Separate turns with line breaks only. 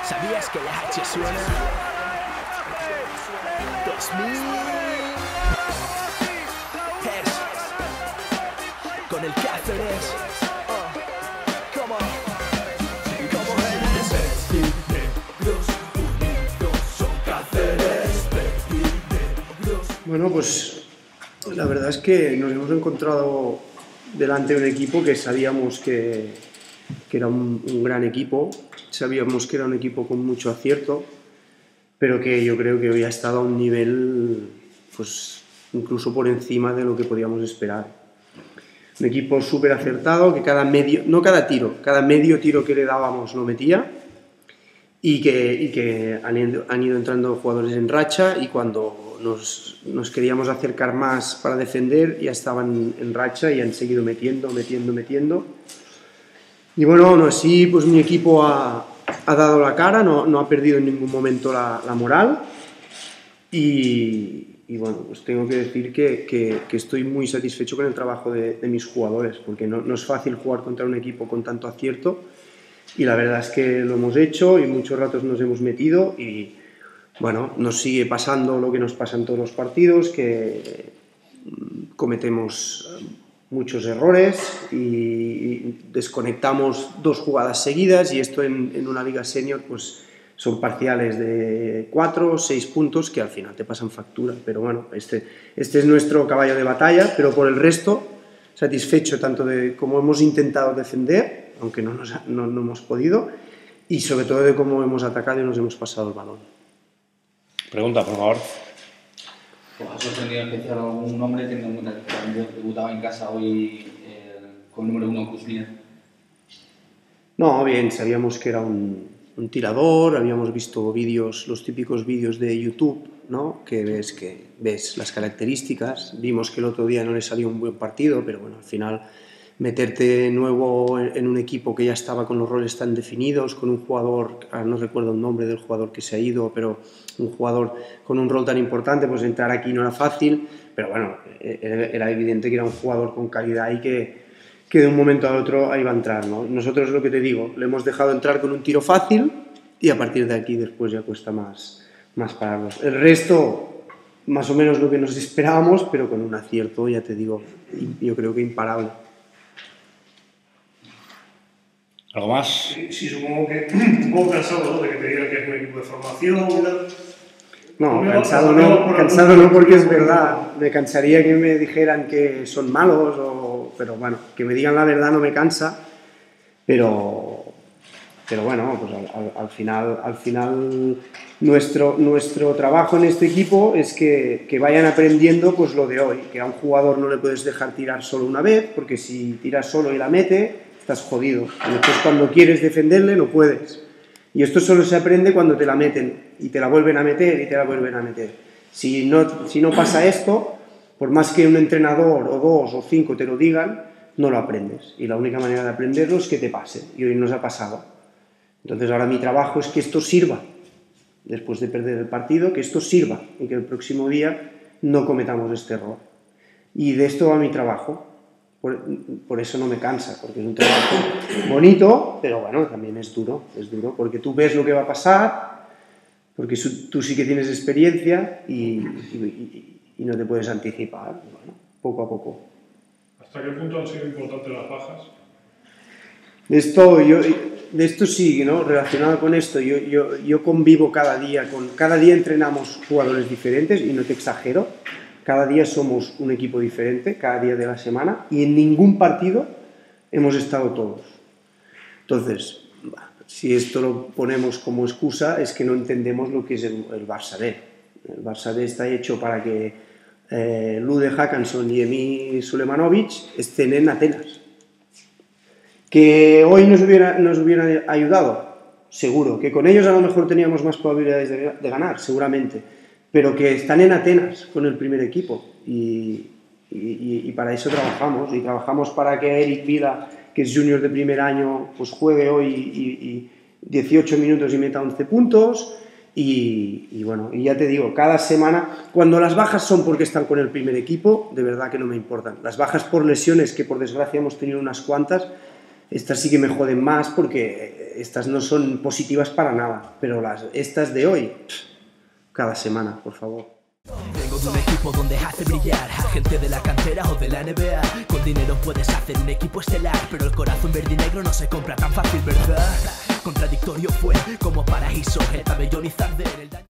¿Sabías que la H suena? 2000 Hertz con el Cáceres. Como
Bueno, pues la verdad es que nos hemos encontrado delante de un equipo que sabíamos que era un gran equipo, sabíamos que era un equipo con mucho acierto, pero que yo creo que hoy ha estado a un nivel pues incluso por encima de lo que podíamos esperar. Un equipo súper acertado, que cada medio tiro que le dábamos lo metía, y que han ido entrando jugadores en racha, y cuando nos queríamos acercar más para defender ya estaban en racha y han seguido metiendo. Y bueno, aún así pues mi equipo ha dado la cara, no ha perdido en ningún momento la moral, y bueno, pues tengo que decir que estoy muy satisfecho con el trabajo de mis jugadores, porque no es fácil jugar contra un equipo con tanto acierto, y la verdad es que lo hemos hecho y muchos ratos nos hemos metido, y bueno, nos sigue pasando lo que nos pasa en todos los partidos, que cometemos muchos errores y desconectamos 2 jugadas seguidas, y esto en una liga senior pues son parciales de 4 o 6 puntos que al final te pasan factura. Pero bueno, este es nuestro caballo de batalla, pero por el resto satisfecho tanto de cómo hemos intentado defender, aunque no hemos podido, y sobre todo de cómo hemos atacado y nos hemos pasado el balón.
Pregunta, por favor.
¿Os ha sorprendido en especial algún nombre teniendo en cuenta que también debutaba en casa hoy con el número 1 Kuzmina?
No, bien, sabíamos que era un tirador, habíamos visto vídeos, los típicos vídeos de YouTube, ¿no? Que ves las características. Vimos que el otro día no le salió un buen partido, pero bueno, al final meterte nuevo en un equipo que ya estaba con los roles tan definidos, con un jugador, no recuerdo el nombre del jugador que se ha ido, pero un jugador con un rol tan importante, pues entrar aquí no era fácil, pero bueno, era evidente que era un jugador con calidad y que de un momento al otro iba a entrar, ¿no? Nosotros, lo que te digo, le hemos dejado entrar con un tiro fácil, y a partir de aquí después ya cuesta más pararlos. El resto, más o menos lo que nos esperábamos, pero con un acierto, ya te digo, yo creo que imparable.
¿Algo más?
Sí, supongo que un poco cansado, ¿no?, de que te digan que es un equipo de formación.
No, cansado no, porque es verdad. Me cansaría que me dijeran que son malos, pero bueno, que me digan la verdad no me cansa, pero bueno, pues al final nuestro trabajo en este equipo es que vayan aprendiendo pues lo de hoy, que a un jugador no le puedes dejar tirar solo una vez, porque si tiras solo y la mete, estás jodido. Y después cuando quieres defenderle no puedes. Y esto solo se aprende cuando te la meten, y te la vuelven a meter, y te la vuelven a meter. Si no pasa esto, por más que un entrenador o 2 o 5 te lo digan, no lo aprendes. Y la única manera de aprenderlo es que te pase. Y hoy nos ha pasado. Entonces ahora mi trabajo es que esto sirva, después de perder el partido, que esto sirva, y que el próximo día no cometamos este error. Y de esto va mi trabajo. Por eso no me cansa, porque es un trabajo bonito, pero bueno, también es duro, porque tú ves lo que va a pasar, porque tú sí que tienes experiencia y no te puedes anticipar. Bueno, poco a poco.
¿Hasta qué punto han sido importantes las bajas?
De esto sí, ¿no? Relacionado con esto, yo convivo cada día entrenamos jugadores diferentes, y no te exagero. Cada día somos un equipo diferente, cada día de la semana, y en ningún partido hemos estado todos. Entonces, si esto lo ponemos como excusa, es que no entendemos lo que es el Barça B. El Barça B está hecho para que Lude Hackanson y Emi Sulemanovic estén en Atenas. Que hoy nos hubiera ayudado, seguro. Que con ellos a lo mejor teníamos más probabilidades de ganar, seguramente. Pero que están en Atenas con el primer equipo, y para eso trabajamos, y trabajamos para que Eric Vila, que es junior de primer año, pues juegue hoy y 18 minutos y meta 11 puntos, y bueno, y ya te digo, cada semana, cuando las bajas son porque están con el primer equipo, de verdad que no me importan. Las bajas por lesiones, que por desgracia hemos tenido unas cuantas, Estas sí que me joden más porque estas no son positivas para nada, pero estas de hoy, cada semana, por favor.
Vengo de un equipo donde hace brillar a gente de la cantera o de la NBA. Con dinero puedes hacer un equipo estelar, pero el corazón verde y negro no se compra tan fácil, ¿verdad? Contradictorio fue como paraíso, el pabellón y Zarder, el daño...